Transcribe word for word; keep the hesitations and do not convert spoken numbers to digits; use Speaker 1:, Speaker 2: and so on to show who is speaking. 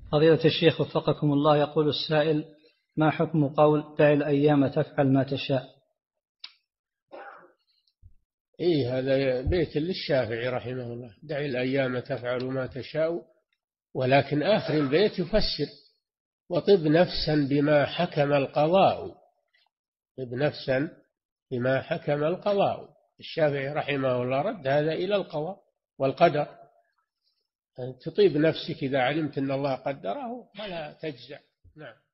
Speaker 1: فضيلة الشيخ وفقكم الله، يقول السائل: ما حكم قول دع الأيام تفعل ما تشاء؟
Speaker 2: إيه، هذا بيت للشافعي رحمه الله، دع الأيام تفعل ما تشاء، ولكن آخر البيت يفسر: وطب نفسا بما حكم القضاء. طب نفسا بما حكم القضاء. الشافعي رحمه الله رد هذا إلى القضاء والقدر. تطيب نفسك إذا علمت أن الله قدره فلا تجزع. نعم.